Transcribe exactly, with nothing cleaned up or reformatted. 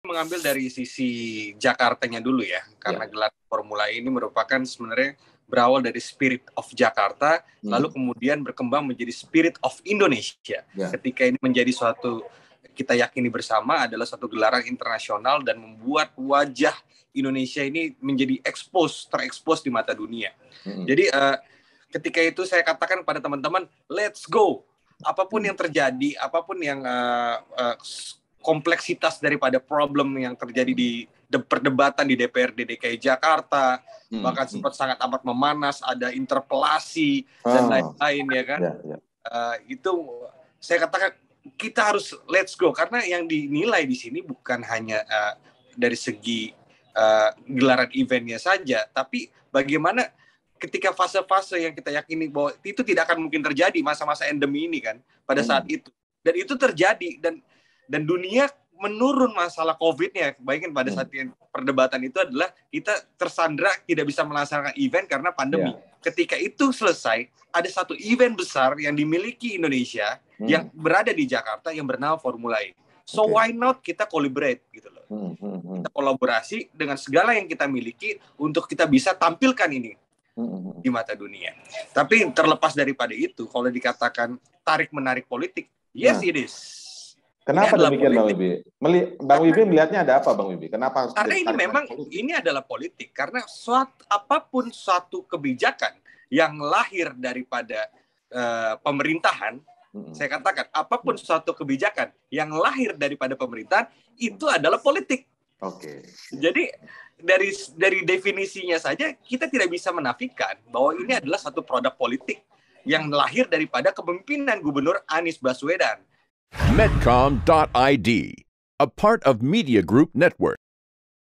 mengambil dari sisi Jakartanya dulu ya, karena Ya. gelar Formula E ini merupakan sebenarnya berawal dari Spirit of Jakarta, Hmm. lalu kemudian berkembang menjadi Spirit of Indonesia. Ya. Ketika ini menjadi suatu, kita yakini bersama adalah satu gelaran internasional dan membuat wajah Indonesia ini menjadi expose, terekspos di mata dunia. Hmm. Jadi uh, ketika itu saya katakan pada teman-teman, let's go. Apapun Hmm. yang terjadi, apapun yang uh, uh, kompleksitas daripada problem yang terjadi di de- perdebatan di D P R D D K I Jakarta, Hmm. bahkan sempat sangat amat memanas, ada interpelasi Oh. dan lain-lain ya kan. Ya, ya. Uh, itu saya katakan kita harus let's go, karena yang dinilai di sini bukan hanya uh, dari segi uh, gelaran eventnya saja, tapi bagaimana ketika fase-fase yang kita yakini bahwa itu tidak akan mungkin terjadi, masa-masa endemi ini kan pada saat Hmm. itu, dan itu terjadi, dan dan dunia menurun masalah COVID-nya. Bayangin pada saat yang perdebatan itu adalah kita tersandra tidak bisa melaksanakan event karena pandemi. Ya. Ketika itu selesai, ada satu event besar yang dimiliki Indonesia Hmm. yang berada di Jakarta yang bernama Formula E. So Oke. why not kita collaborate gitu loh. Hmm. Hmm. Hmm. Kita kolaborasi dengan segala yang kita miliki untuk kita bisa tampilkan ini Hmm. di mata dunia. Tapi terlepas daripada itu, kalau dikatakan tarik-menarik politik, yes Nah. it is. Kenapa Ini adalah demikian, Bang politik. Wibi? Meli- Bang Wibi melihatnya ada apa, Bang Wibi? Kenapa harus Karena menjadi ini tarik-menarik memang politik? ini adalah politik. Karena suatu, apapun suatu kebijakan yang lahir daripada uh, pemerintahan, Hmm. saya katakan apapun suatu kebijakan yang lahir daripada pemerintahan itu adalah politik. Oke. Jadi dari dari definisinya saja kita tidak bisa menafikan bahwa ini adalah satu produk politik yang lahir daripada kepemimpinan Gubernur Anies Baswedan. Medcom dot I D, a part of Media Group Network.